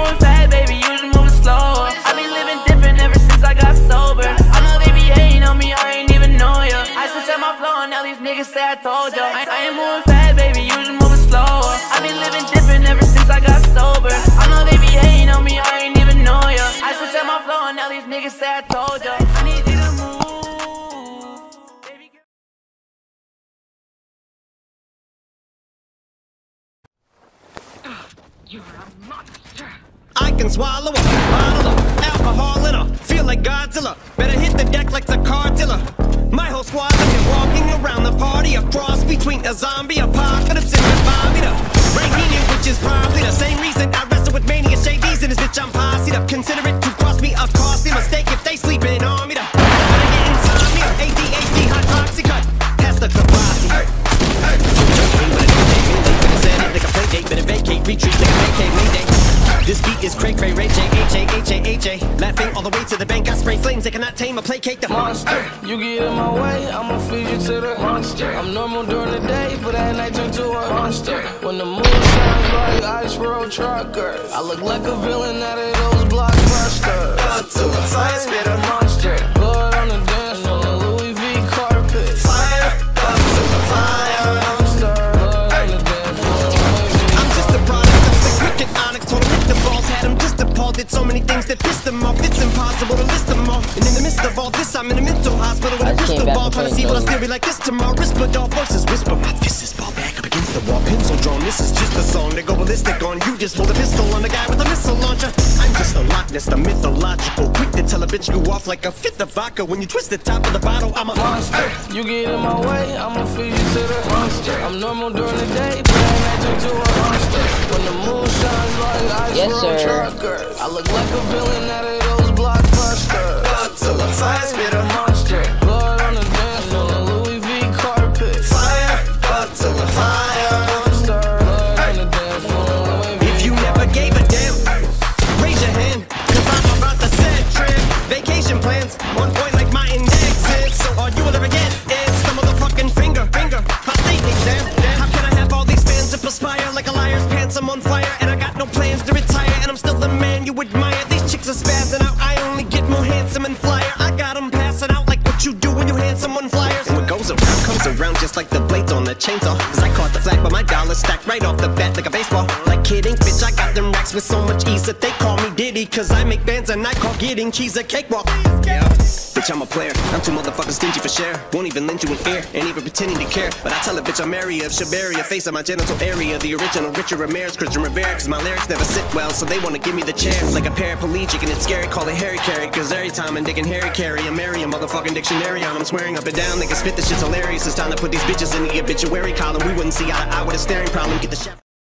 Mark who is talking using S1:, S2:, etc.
S1: moving fast, baby, you just moving slower. I been living different ever since I got sober. I know they be hating on me, I ain't even know ya. I switched up my flow and now these niggas say I told ya. I ain't moving fast, baby, you just moving slower. I been living different ever since I got sober. I know they be hating on me, I ain't even know ya. I switched up my flow and now these niggas say I told ya. I need you to move.
S2: You're a monster.
S3: I can swallow a bottle of alcohol in her. Feel like Godzilla. Better hit the deck like the cartilla. My whole squad been walking around the party, a cross between a zombie apocalypse and a vomita. Ranking, which is probably the same reason I wrestle with mania shades in this bitch. I'm posseed up. Consider it to cost me a costly mistake if they sleeping on me. I get insomnia, ADHD, hydroxy cut. Pass the capacity. Like a play date, better vacate, retreat, like a vacate, mayday. This beat is cray cray, Ray J, H-A-H-A-H-A. Laughing all the way to the bank, I spray flames, they cannot tame or placate the monster.
S4: You get in my way, I'ma feed you to the monster. I'm normal during the day, but at night turn to a monster. When the moon shines like ice road truckers, I look like a villain out of those blockbusters.
S3: Up to the fire, spit a
S4: monster. Blood on the dance floor, the Louis V carpet.
S3: Fire, up to the fire.
S4: Monster, blood on the dance floor.
S3: I'm just a product of the cricket onyx. Told him the balls had him just appalled. Did so many things that pissed him off. It's impossible to list them all. And in the midst of all this, I'm in a mental hospital with a crystal ball, trying to see what I'll still be like this tomorrow. Whisper, dog voices whisper. My fist is ball back up against the wall. Pencil drawn. This is just a song. They go ballistic on you. Just hold a pistol on the guy with a missile launcher. I'm just a Loch Ness, the mythological. Quick to tell a bitch you off like a fifth of vodka. When you twist the top of the bottle, I'm a monster.
S4: You get in my way, I'ma feed you to the monster. I'm normal during the day, but at night turn to a monster. When the moon shines like ice road truckers, I look like a villain out of those blockbusters.
S3: Up to the fire, spit a
S4: monster. Blood on the dance floor, the Louis V carpet.
S3: Fire, up to the fire.
S4: Monster. Blood on the dance floor, Louis V.
S3: If you never gave a damn, raise your hand, cause I'm about to set trip. Vacation plans, on point like my index is. So all you will ever get is the motherfucking finger. Prostate exam. How can I have all these fans that perspire like a liar's pants? I'm on fire and I got no plans to retire. And I'm still the man you admire. These chicks are spazzing out. I only get more handsome and flyer. I got them passing out like what you do when you hand someone flyers. And what goes around comes around just like the blades on the chainsaw. Cause I caught the flag but my dollar stacked right off the bat like a baseball. Like kidding, bitch, I got them racks with so much ease that they call me Diddy. Cause I make bands and I call getting cheese a cakewalk. Yeah, bitch, I'm a player. I'm too motherfucking stingy for share. Won't even lend you an ear, ain't even pretending to care. But I tell a bitch I'm area of Shabaria, face of my genital area. The original Richard Ramirez, Christian Rivera. Cause my lyrics never sit well, so they wanna give me the chair. Like a paraplegic and it's scary, call it Harry Carry. Cause every time I'm digging Harry Carry, I'm marry a motherfucking dictionary on. I'm swearing up and down, they can spit this shit's hilarious. It's time to put these bitches in the obituary column. We wouldn't see eye to eye with a staring problem. Get the chef.